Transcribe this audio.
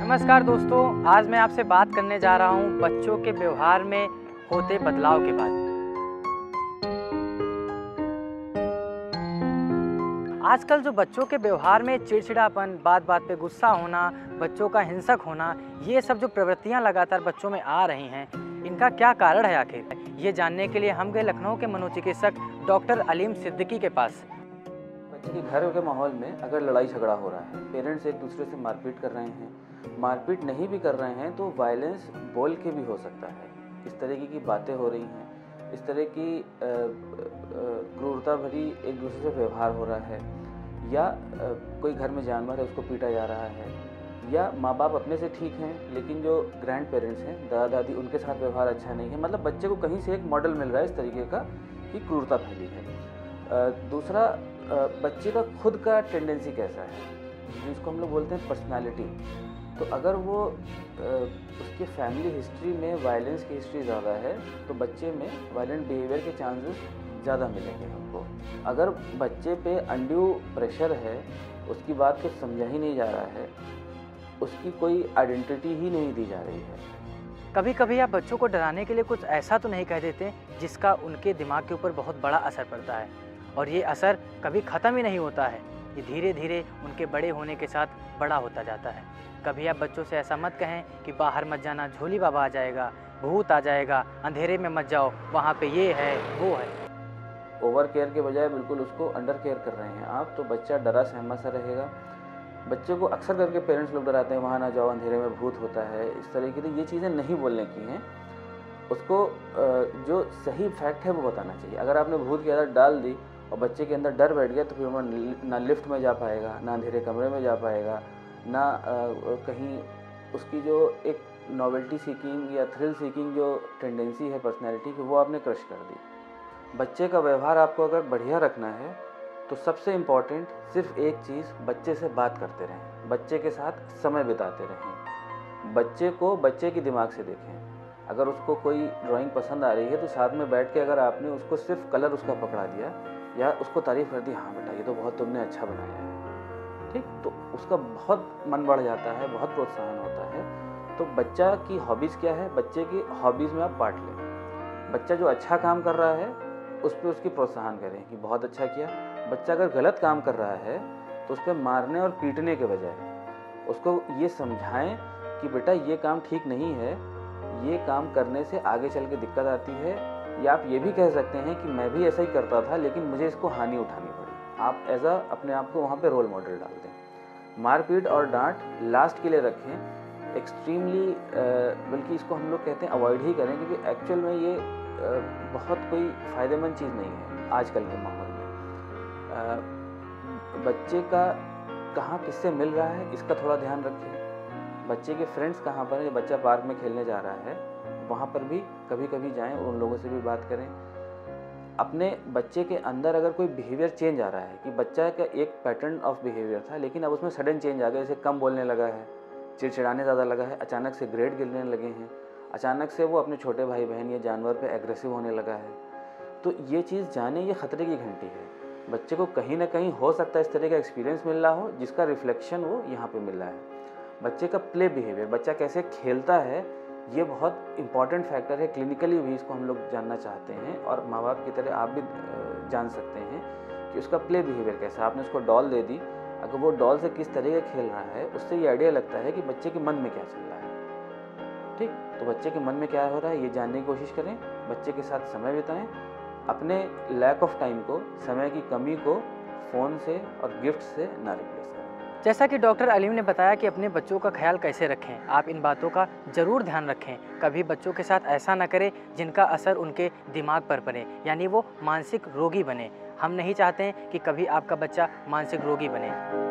नमस्कार दोस्तों, आज मैं आपसे बात करने जा रहा हूँ बच्चों के व्यवहार में होते बदलाव के बारे में। आजकल जो बच्चों के व्यवहार में चिड़चिड़ापन, बात बात पे गुस्सा होना, बच्चों का हिंसक होना, ये सब जो प्रवृत्तियाँ लगातार बच्चों में आ रही हैं, इनका क्या कारण है आखिर? ये जानने के लिए हम गए लखनऊ के मनोचिकित्सक डॉक्टर अलीम सिद्दीकी के पास। बच्चे के घर के माहौल में अगर लड़ाई झगड़ा हो रहा है, पेरेंट्स एक दूसरे से मारपीट कर रहे हैं, मारपीट नहीं भी कर रहे हैं तो वायलेंस बोल के भी हो सकता है, इस तरीके की बातें हो रही हैं, इस तरह की क्रूरता भरी एक दूसरे से व्यवहार हो रहा है, या कोई घर में जानवर है उसको पीटा जा रहा है, या माँ बाप अपने से ठीक हैं लेकिन जो ग्रैंड पेरेंट्स हैं, दादा दादी, उनके साथ व्यवहार अच्छा नहीं है। मतलब बच्चे को कहीं से एक मॉडल मिल रहा है इस तरीके का कि क्रूरता फैली है। दूसरा, बच्चे का खुद का टेंडेंसी कैसा है, जिसको हम लोग बोलते हैं पर्सनालिटी। तो अगर वो उसके फैमिली हिस्ट्री में वायलेंस की हिस्ट्री ज़्यादा है तो बच्चे में वायलेंट बिहेवियर के चांसेस ज़्यादा मिलेंगे हमको। अगर बच्चे पे अनड्यू प्रेशर है, उसकी बात को समझा ही नहीं जा रहा है, उसकी कोई आइडेंटिटी ही नहीं दी जा रही है। कभी कभी आप बच्चों को डराने के लिए कुछ ऐसा तो नहीं कह देते जिसका उनके दिमाग के ऊपर बहुत बड़ा असर पड़ता है, और ये असर कभी ख़त्म ही नहीं होता है। ये धीरे धीरे उनके बड़े होने के साथ बड़ा होता जाता है। कभी आप बच्चों से ऐसा मत कहें कि बाहर मत जाना, झोली बाबा आ जाएगा, भूत आ जाएगा, अंधेरे में मत जाओ, वहाँ पे ये है वो है। ओवर केयर के बजाय बिल्कुल उसको अंडर केयर कर रहे हैं आप, तो बच्चा डरा सहमा सा रहेगा। बच्चे को अक्सर करके पेरेंट्स लोग डराते हैं, वहाँ ना जाओ, अंधेरे में भूत होता है, इस तरह की। तो ये चीज़ें नहीं बोलने की हैं, उसको जो सही फैक्ट है वो बताना चाहिए। अगर आपने भूत की आदत डाल दी और बच्चे के अंदर डर बैठ गया तो फिर वो ना लिफ्ट में जा पाएगा, ना अंधेरे कमरे में जा पाएगा, ना कहीं उसकी जो एक नॉवेल्टी सीकिंग या थ्रिल सीकिंग जो टेंडेंसी है पर्सनैलिटी की, वो आपने क्रश कर दी। बच्चे का व्यवहार आपको अगर बढ़िया रखना है तो सबसे इम्पॉर्टेंट सिर्फ एक चीज़, बच्चे से बात करते रहें, बच्चे के साथ समय बिताते रहें, बच्चे को बच्चे के दिमाग से देखें। अगर उसको कोई ड्राइंग पसंद आ रही है तो साथ में बैठ के अगर आपने उसको सिर्फ कलर उसका पकड़ा दिया या उसको तारीफ़ कर दी, हाँ बेटा ये तो बहुत तुमने अच्छा बनाया है, ठीक, तो उसका बहुत मन बढ़ जाता है, बहुत प्रोत्साहन होता है। तो बच्चा की हॉबीज़ क्या है, बच्चे की हॉबीज़ में आप पार्ट लें। बच्चा जो अच्छा काम कर रहा है उस पर उसकी प्रोत्साहन करें कि बहुत अच्छा किया। बच्चा अगर गलत काम कर रहा है तो उस पर मारने और पीटने के बजाय उसको ये समझाएं कि बेटा ये काम ठीक नहीं है, ये काम करने से आगे चल के दिक्कत आती है। या आप ये भी कह सकते हैं कि मैं भी ऐसा ही करता था लेकिन मुझे इसको हानि उठानी पड़ी। आप एज अपने आप को वहाँ पे रोल मॉडल डाल दें। मारपीट और डांट लास्ट के लिए रखें, एक्सट्रीमली बल्कि इसको हम लोग कहते हैं अवॉइड ही करें, क्योंकि एक्चुअल में ये बहुत कोई फ़ायदेमंद चीज़ नहीं है आजकल के माहौल में। बच्चे का कहाँ किससे मिल रहा है इसका थोड़ा ध्यान रखें। बच्चे के फ्रेंड्स कहाँ पर हैं, बच्चा पार्क में खेलने जा रहा है वहाँ पर भी कभी कभी जाएं और उन लोगों से भी बात करें। अपने बच्चे के अंदर अगर कोई बिहेवियर चेंज आ रहा है कि बच्चा का एक पैटर्न ऑफ बिहेवियर था लेकिन अब उसमें सडन चेंज आ गया, जैसे कम बोलने लगा है, चिड़चिड़ाने ज़्यादा लगा है, अचानक से ग्रेड गिरने लगे हैं, अचानक से वो अपने छोटे भाई बहन या जानवर पे एग्रेसिव होने लगा है, तो ये चीज़ जाने ये ख़तरे की घंटी है। बच्चे को कहीं ना कहीं हो सकता है इस तरह का एक्सपीरियंस मिल रहा हो जिसका रिफ्लेक्शन वो यहाँ पे मिल रहा है। बच्चे का प्ले बिहेवियर, बच्चा कैसे खेलता है, ये बहुत इंपॉर्टेंट फैक्टर है। क्लिनिकली भी इसको हम लोग जानना चाहते हैं और माँ बाप की तरह आप भी जान सकते हैं कि उसका प्ले बिहेवियर कैसा है। आपने उसको डॉल दे दी, अगर वो डॉल से किस तरह का खेल रहा है उससे ये आइडिया लगता है कि बच्चे के मन में क्या चल रहा है, ठीक। तो बच्चे के मन में क्या हो रहा है ये जानने की कोशिश करें, बच्चे के साथ समय बिताएं, अपने लैक ऑफ टाइम को, समय की कमी को फ़ोन से और गिफ्ट से ना रिप्लेस करें। जैसा कि डॉक्टर अलीम ने बताया कि अपने बच्चों का ख्याल कैसे रखें, आप इन बातों का ज़रूर ध्यान रखें। कभी बच्चों के साथ ऐसा ना करें जिनका असर उनके दिमाग पर पड़े, यानी वो मानसिक रोगी बने। हम नहीं चाहते हैं कि कभी आपका बच्चा मानसिक रोगी बने।